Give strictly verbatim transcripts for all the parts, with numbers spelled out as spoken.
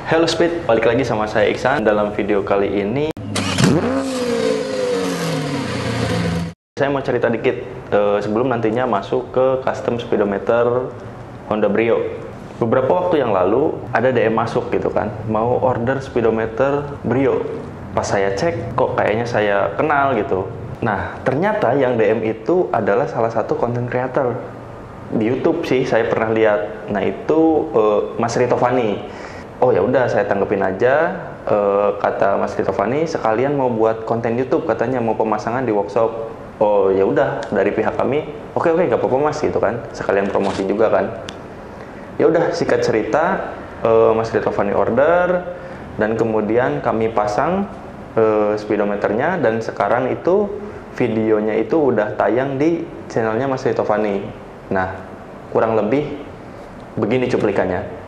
Halo Speed, balik lagi sama saya Iksan. Dalam video kali ini saya mau cerita dikit eh, sebelum nantinya masuk ke custom speedometer Honda Brio. Beberapa waktu yang lalu ada D M masuk gitu kan, mau order speedometer Brio. Pas saya cek, kok kayaknya saya kenal gitu. Nah, ternyata yang D M itu adalah salah satu content creator di YouTube sih, saya pernah lihat. Nah, itu uh, Mas Rito Fani. Oh ya udah, saya tanggepin aja. Uh, kata Mas Rito Fani, sekalian mau buat konten YouTube, katanya mau pemasangan di workshop. Oh ya udah, dari pihak kami, oke oke, gak apa-apa Mas gitu kan. Sekalian promosi juga kan. Ya udah, singkat cerita, uh, Mas Rito Fani order dan kemudian kami pasang uh, speedometernya, dan sekarang itu videonya itu udah tayang di channelnya Mas Rito Fani. Nah, kurang lebih begini cuplikannya.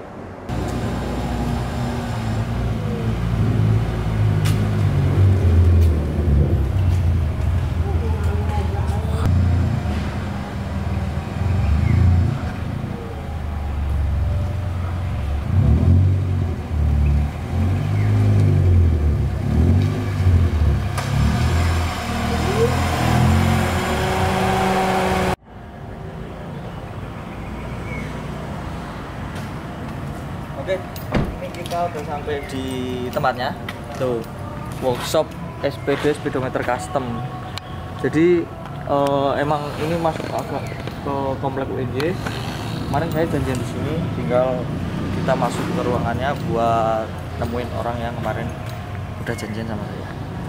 Oke, ini kita udah sampai di tempatnya. Tuh, workshop S P D speedometer custom. Jadi uh, emang ini masuk agak ke komplek U N Y. Kemarin saya janjian di sini, tinggal kita masuk ke ruangannya buat nemuin orang yang kemarin udah janjian sama saya.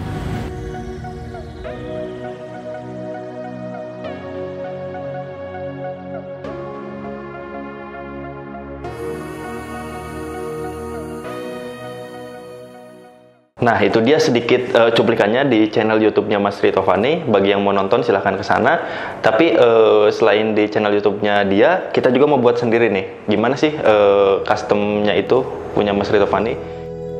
Nah, itu dia sedikit uh, cuplikannya di channel YouTube-nya Mas Rito Fani. Bagi yang mau nonton silahkan ke sana. Tapi uh, selain di channel YouTube-nya dia, kita juga mau buat sendiri nih. Gimana sih uh, custom-nya itu punya Mas Rito Fani?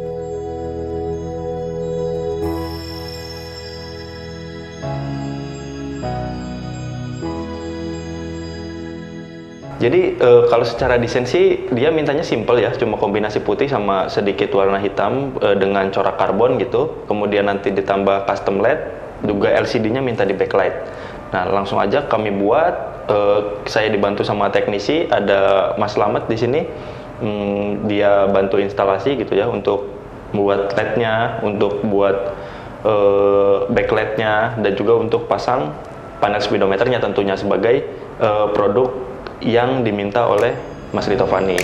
Jadi e, kalau secara desain sih dia mintanya simple ya, cuma kombinasi putih sama sedikit warna hitam e, dengan corak karbon gitu. Kemudian nanti ditambah custom L E D, juga L C D-nya minta di backlight. Nah, langsung aja kami buat. E, saya dibantu sama teknisi, ada Mas Slamet di sini. Hmm, dia bantu instalasi gitu ya untuk buat L E D-nya, untuk buat e, backlight-nya, dan juga untuk pasang panel speedometernya tentunya sebagai e, produk yang diminta oleh Mas Rito Fani.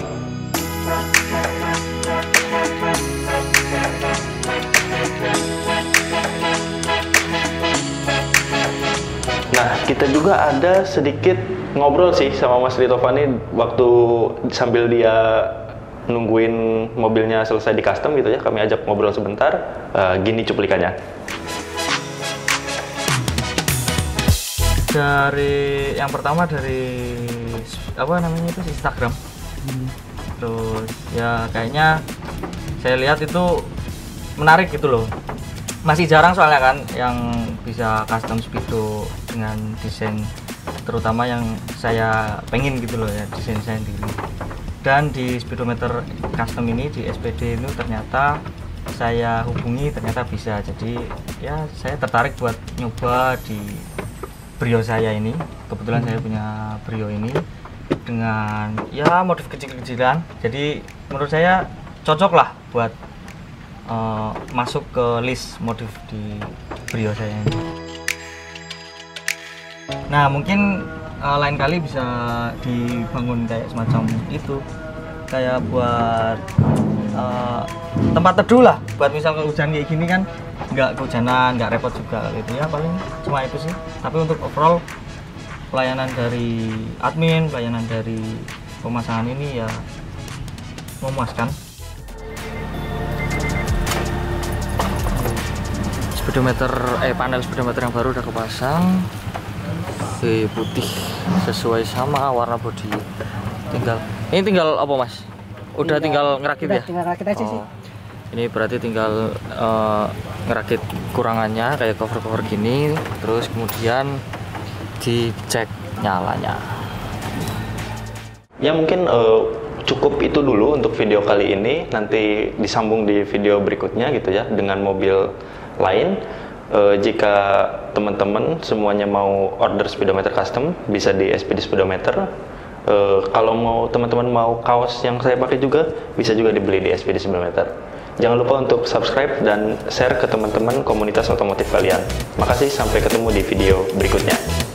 Nah, kita juga ada sedikit ngobrol sih sama Mas Rito Fani waktu sambil dia nungguin mobilnya selesai di custom gitu ya. Kami ajak ngobrol sebentar. Uh, gini cuplikannya. Dari yang pertama dari apa namanya itu Instagram, hmm. terus ya kayaknya saya lihat itu menarik gitu loh. Masih jarang soalnya kan yang bisa custom speedo dengan desain terutama yang saya pengen gitu loh ya, desain saya sendiri. Dan di speedometer custom ini di S P D ini ternyata saya hubungi ternyata bisa, jadi ya saya tertarik buat nyoba di Brio saya ini. Kebetulan hmm. saya punya Brio ini dengan ya modif kecil-kecilan, jadi menurut saya cocok lah buat uh, masuk ke list modif di Brio saya ini. Nah, mungkin uh, lain kali bisa dibangun kayak semacam itu, kayak buat uh, tempat teduh lah, buat misal hujan kayak gini kan nggak kehujanan, nggak repot juga gitu ya. Paling cuma itu sih, tapi untuk overall pelayanan dari admin, pelayanan dari pemasangan ini ya memuaskan. Speedometer, eh panel speedometer yang baru udah kepasang, V putih sesuai sama warna bodi. Tinggal, ini tinggal apa Mas? Udah tinggal, tinggal ngerakit udah, ya? Tinggal ngerakit aja oh. sih. Ini berarti tinggal uh, ngerakit kurangannya kayak cover-cover gini, terus kemudian dicek nyalanya. Ya mungkin uh, cukup itu dulu untuk video kali ini. Nanti disambung di video berikutnya gitu ya dengan mobil lain. E, jika teman-teman semuanya mau order speedometer custom, bisa di S P D Speedometer. E, kalau mau teman-teman mau kaos yang saya pakai juga, bisa juga dibeli di S P D Speedometer. Jangan lupa untuk subscribe dan share ke teman-teman komunitas otomotif kalian. Makasih, sampai ketemu di video berikutnya.